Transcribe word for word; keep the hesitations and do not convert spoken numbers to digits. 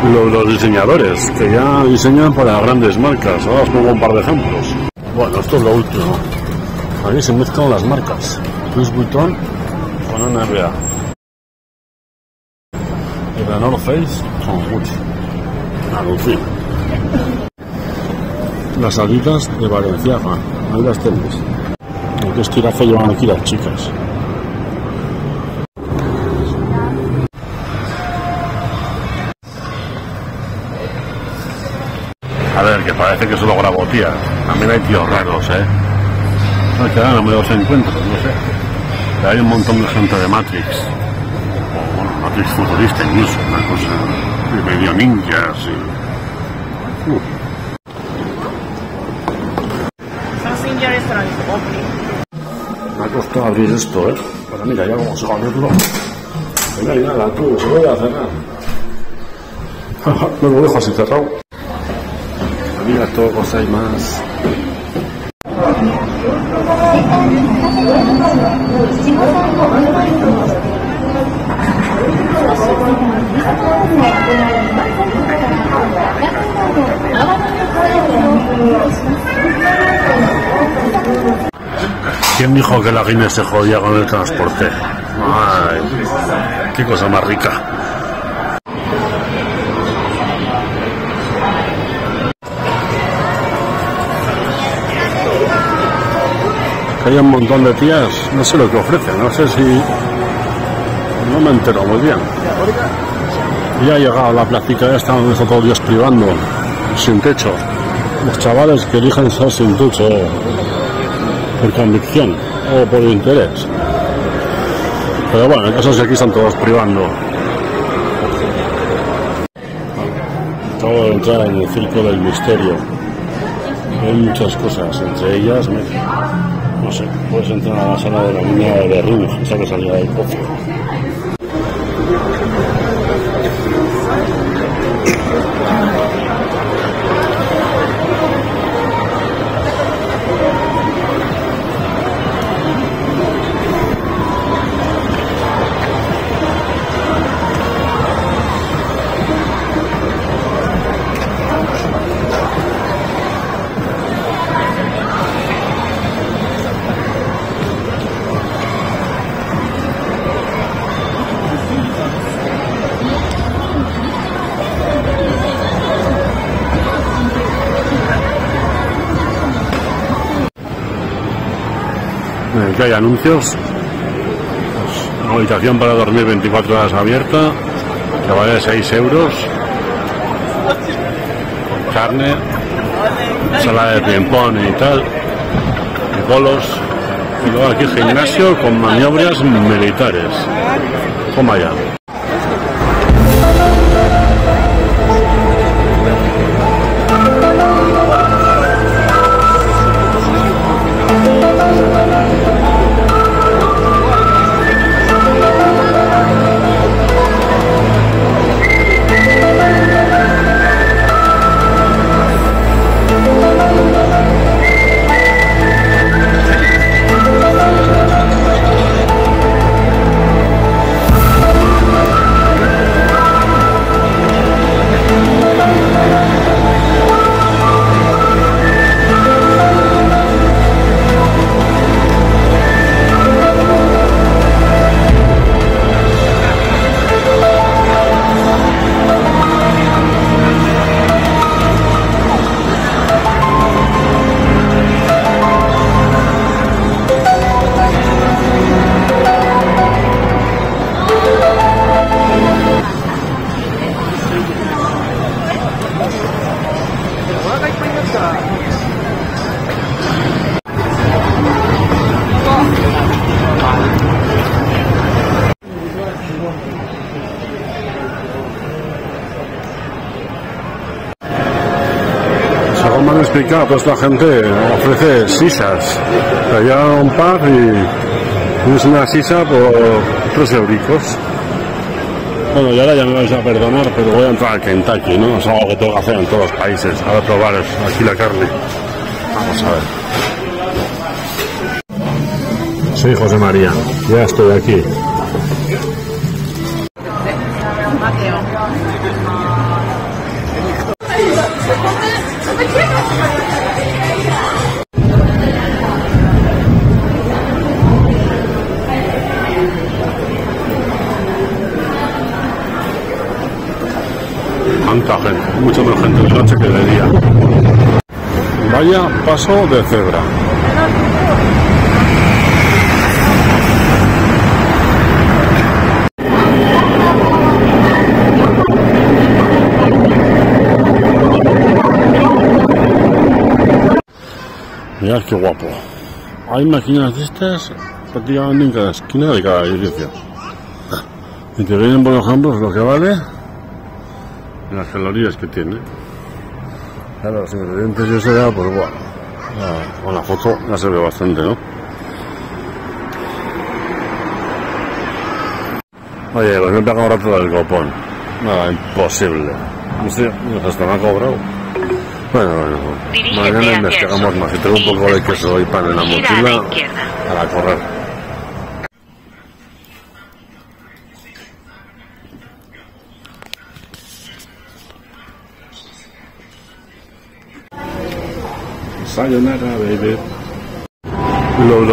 los, los diseñadores que ya diseñan para grandes marcas. Ahora os pongo un par de ejemplos. Bueno, esto es lo último. Aquí se mezclan las marcas. Louis Vuitton con N B A. Y la North Face con Gucci. Alucin. Las alitas de Valenciaga. Ahí las tenéis. ¿Qué estirazo llevan aquí las chicas? A ver, que parece que solo grabo tías. También hay tíos raros, ¿eh? No, que ahora no me los encuentro, no sé. Pero hay un montón de gente de Matrix. O, bueno, Matrix futurista incluso, una cosa. Y medio ninjas y... Uh. Me ha costado abrir esto, ¿eh? Pero mira, ya vamos a abrirlo. Venga, y nada, tú, se voy a cerrar. Me lo dejo así cerrado. Mira, todo cosa hay más. ¿Quién dijo que la Guinness se jodía con el transporte? Ay, qué cosa más rica. Hay un montón de tías, no sé lo que ofrecen, no sé si... no me entero muy bien. Ya ha llegado a la plática esta donde está todo Dios privando, sin techo. Los chavales que eligen ser sin techo, por convicción o por interés. Pero bueno, el caso es que aquí están todos privando. Acabo de entrar en el circo del misterio. Hay muchas cosas, entre ellas... no sé, puedes entrar a la sala de la niña de Rouge, esa que salía del pozo. Que hay anuncios, pues, una habitación para dormir veinticuatro horas abierta, que vale seis euros, con carne, sala de ping-pong y tal, y bolos, y luego aquí gimnasio con maniobras militares. Toma ya. Me han explicado, pues la gente ofrece sisas. Allá un par y tienes una sisa por tres euricos. Bueno, y ahora ya me vais a perdonar, pero voy a entrar a Kentucky, ¿no? Es algo que tengo que hacer en todos los países. A ver, probar aquí la carne. Vamos a ver. Soy José María, ya estoy aquí. Mateo. tanta gente, mucho más gente de noche que de día. Vaya paso de cebra. Mirad qué guapo. Hay máquinas de estas prácticamente en cada esquina de cada edificio. Y te vienen, por ejemplo, lo que vale las calorías que tiene. Claro, los ingredientes yo sé ya, pues bueno, ya, con la foto ya se ve bastante, ¿no? Oye, pues me he pegado un rato del copón. Nada, imposible. No sé, hasta me ha cobrado. Bueno, bueno, mañana investigamos más. Si tengo un poco de queso y pan en la mochila, para correr. Sayonara, baby. Lo